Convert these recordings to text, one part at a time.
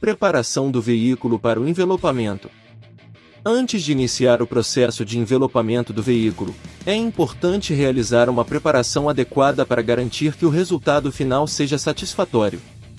Preparação do veículo para o envelopamento. Antes de iniciar o processo de envelopamento do veículo, é importante realizar uma preparação adequada para garantir que o resultado final seja satisfatório.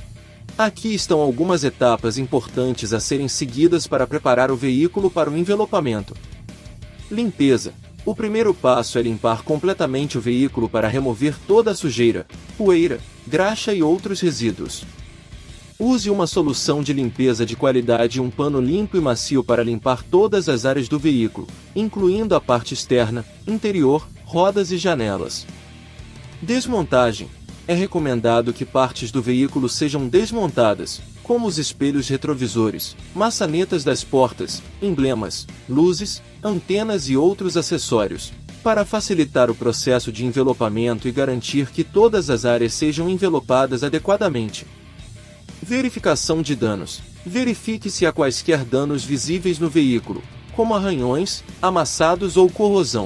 Aqui estão algumas etapas importantes a serem seguidas para preparar o veículo para o envelopamento. Limpeza. O primeiro passo é limpar completamente o veículo para remover toda a sujeira, poeira, graxa e outros resíduos. Use uma solução de limpeza de qualidade e um pano limpo e macio para limpar todas as áreas do veículo, incluindo a parte externa, interior, rodas e janelas. Desmontagem. É recomendado que partes do veículo sejam desmontadas, como os espelhos retrovisores, maçanetas das portas, emblemas, luzes, antenas e outros acessórios, para facilitar o processo de envelopamento e garantir que todas as áreas sejam envelopadas adequadamente. Verificação de danos. Verifique se há quaisquer danos visíveis no veículo, como arranhões, amassados ou corrosão.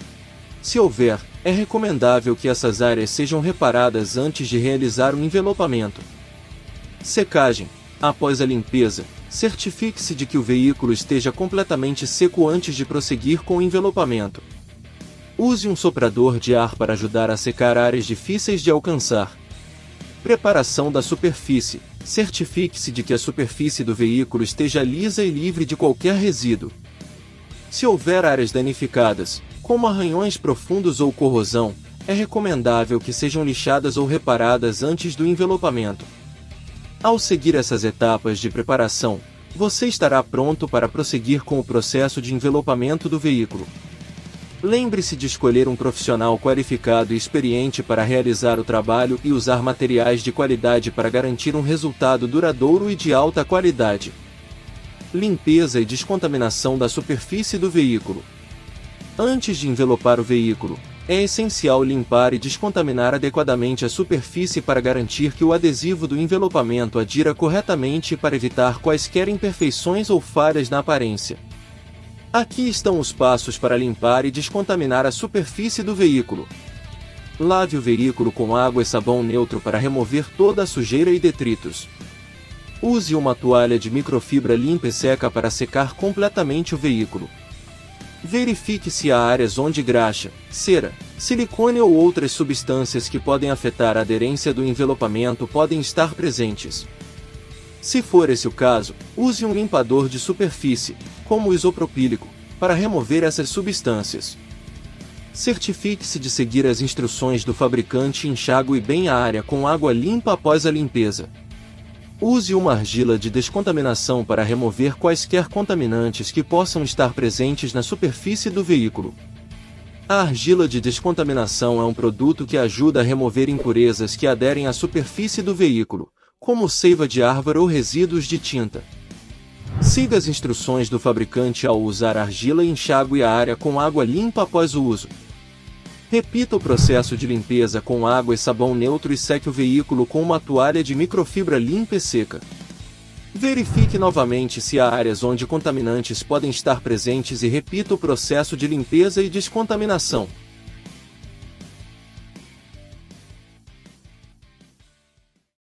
Se houver, é recomendável que essas áreas sejam reparadas antes de realizar o envelopamento. Secagem. Após a limpeza, certifique-se de que o veículo esteja completamente seco antes de prosseguir com o envelopamento. Use um soprador de ar para ajudar a secar áreas difíceis de alcançar. Preparação da superfície. Certifique-se de que a superfície do veículo esteja lisa e livre de qualquer resíduo. Se houver áreas danificadas, como arranhões profundos ou corrosão, é recomendável que sejam lixadas ou reparadas antes do envelopamento. Ao seguir essas etapas de preparação, você estará pronto para prosseguir com o processo de envelopamento do veículo. Lembre-se de escolher um profissional qualificado e experiente para realizar o trabalho e usar materiais de qualidade para garantir um resultado duradouro e de alta qualidade. Limpeza e descontaminação da superfície do veículo. Antes de envelopar o veículo, é essencial limpar e descontaminar adequadamente a superfície para garantir que o adesivo do envelopamento adira corretamente e para evitar quaisquer imperfeições ou falhas na aparência. Aqui estão os passos para limpar e descontaminar a superfície do veículo. Lave o veículo com água e sabão neutro para remover toda a sujeira e detritos. Use uma toalha de microfibra limpa e seca para secar completamente o veículo. Verifique se há áreas onde graxa, cera, silicone ou outras substâncias que podem afetar a aderência do envelopamento podem estar presentes. Se for esse o caso, use um limpador de superfície, como o isopropílico, para remover essas substâncias. Certifique-se de seguir as instruções do fabricante e enxague bem a área com água limpa após a limpeza. Use uma argila de descontaminação para remover quaisquer contaminantes que possam estar presentes na superfície do veículo. A argila de descontaminação é um produto que ajuda a remover impurezas que aderem à superfície do veículo, como seiva de árvore ou resíduos de tinta. Siga as instruções do fabricante ao usar argila e enxague a área com água limpa após o uso. Repita o processo de limpeza com água e sabão neutro e seque o veículo com uma toalha de microfibra limpa e seca. Verifique novamente se há áreas onde contaminantes podem estar presentes e repita o processo de limpeza e descontaminação.